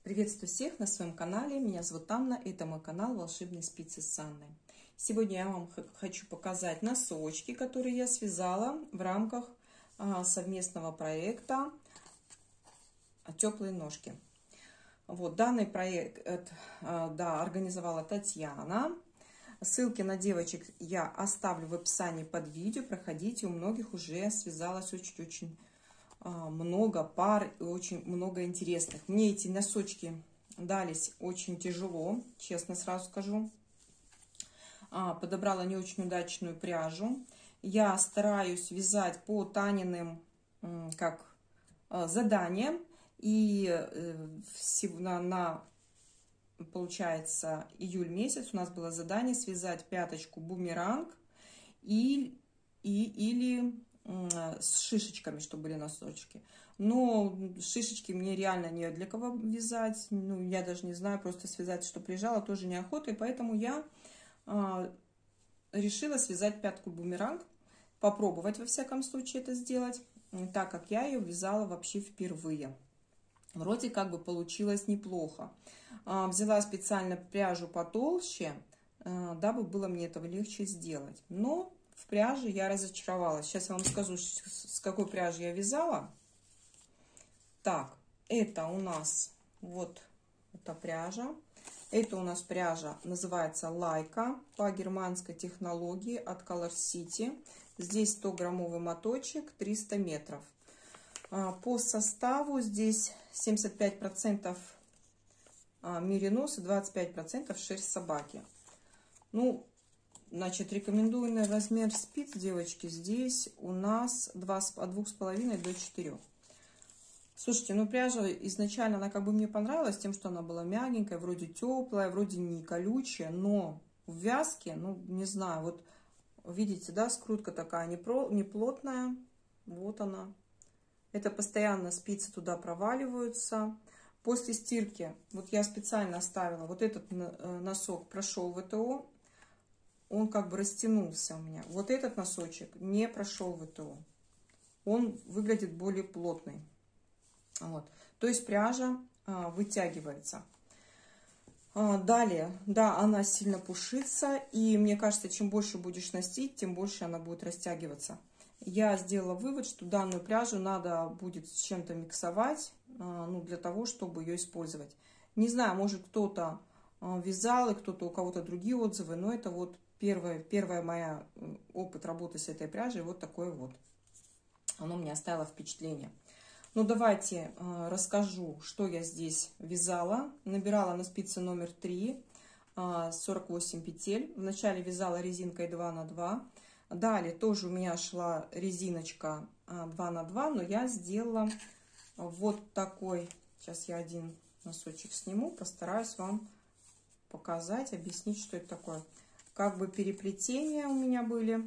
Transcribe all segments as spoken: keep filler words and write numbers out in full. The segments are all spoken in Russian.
Приветствую всех на своем канале. Меня зовут Анна. Это мой канал «Волшебные спицы с Анной». Сегодня я вам хочу показать носочки, которые я связала в рамках совместного проекта «Теплые ножки». Вот данный проект да, организовала Татьяна. Ссылки на девочек я оставлю в описании под видео. Проходите, у многих уже связалось очень-очень много пар и очень много интересных. Мне эти носочки дались очень тяжело, честно сразу скажу. Подобрала не очень удачную пряжу. Я стараюсь вязать по Таниным как заданиям. И на, на получается июль месяц у нас было задание связать пяточку бумеранг и, и или с шишечками, чтобы были носочки. Но шишечки мне реально не для кого вязать. Ну, я даже не знаю, просто связать, что прижала, тоже неохота. И поэтому я а, решила связать пятку бумеранг. Попробовать, во всяком случае, это сделать. Так как я ее вязала вообще впервые. Вроде как бы получилось неплохо. А, взяла специально пряжу потолще, а, дабы было мне этого легче сделать. Но в пряже я разочаровалась. Сейчас я вам скажу, с какой пряжи я вязала. Так, это у нас вот эта пряжа. Это у нас пряжа называется Лайка по германской технологии от Color City. Здесь сто граммовый моточек, триста метров. По составу здесь семьдесят пять процентов меринос и двадцать пять процентов шерсть собаки. Ну, значит, рекомендуемый размер спиц, девочки, здесь у нас от двух с половиной до четырёх. Слушайте, ну пряжа изначально, она как бы мне понравилась тем, что она была мягенькая, вроде теплая, вроде не колючая, но в вязке, ну, не знаю, вот видите, да, скрутка такая не, про, не плотная, вот она. Это постоянно спицы туда проваливаются. После стирки, вот я специально оставила, вот этот носок прошел вэ тэ о, он как бы растянулся у меня. Вот этот носочек не прошел вэ тэ о. Он выглядит более плотный. Вот. То есть пряжа а, вытягивается. А, далее, да, она сильно пушится. И мне кажется, чем больше будешь носить, тем больше она будет растягиваться. Я сделала вывод, что данную пряжу надо будет с чем-то миксовать, а, ну, для того, чтобы ее использовать. Не знаю, может кто-то а, вязал, и кто-то у кого-то другие отзывы, но это вот Первая, первая моя опыт работы с этой пряжей вот такой вот. Оно мне оставило впечатление. Ну, давайте э, расскажу, что я здесь вязала. Набирала на спице номер три, э, сорок восемь петель. Вначале вязала резинкой два на два. Далее тоже у меня шла резиночка э, два на два, но я сделала вот такой. Сейчас я один носочек сниму, постараюсь вам показать, объяснить, что это такое. Как бы переплетения у меня были,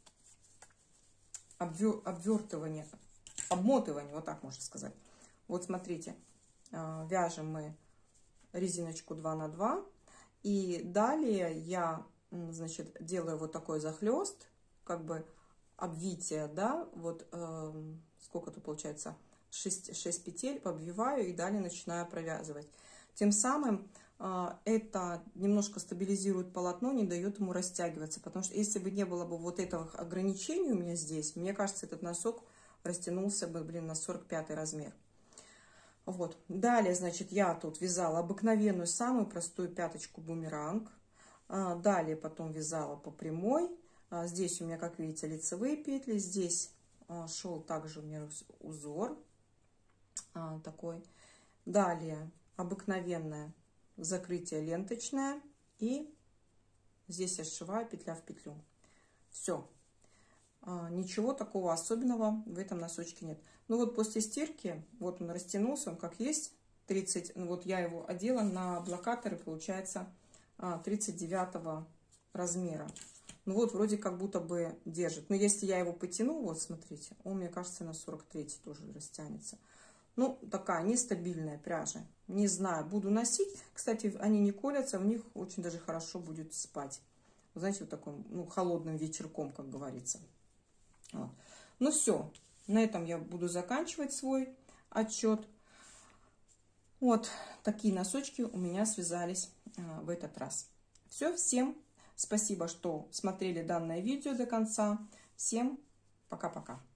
обвер, обвертывание, обмотывание, вот так можно сказать. Вот смотрите, вяжем мы резиночку два на два, и далее я, значит, делаю вот такой захлест, как бы обвитие, да, вот э, сколько тут получается, шесть, шесть петель, обвиваю и далее начинаю провязывать. Тем самым это немножко стабилизирует полотно, не дает ему растягиваться. Потому что если бы не было бы вот этого ограничения у меня здесь, мне кажется, этот носок растянулся бы, блин, на сорок пятый размер. Вот. Далее, значит, я тут вязала обыкновенную, самую простую пяточку бумеранг. Далее потом вязала по прямой. Здесь у меня, как видите, лицевые петли. Здесь шел также у меня узор такой. Далее обыкновенная закрытие ленточное, и здесь я сшиваю петля в петлю. Все, ничего такого особенного в этом носочке нет. Ну вот после стирки, вот он растянулся, он как есть, тридцать, ну вот я его одела на блокаторы, получается тридцать девятого размера. Ну вот вроде как будто бы держит, но если я его потяну, вот смотрите, он, мне кажется, на сорок третий тоже растянется. Ну, такая нестабильная пряжа. Не знаю, буду носить. Кстати, они не колятся, в них очень даже хорошо будет спать. Знаете, вот таким, ну, холодным вечерком, как говорится. Вот. Ну, все. На этом я буду заканчивать свой отчет. Вот такие носочки у меня связались а, в этот раз. Все, всем спасибо, что смотрели данное видео до конца. Всем пока-пока.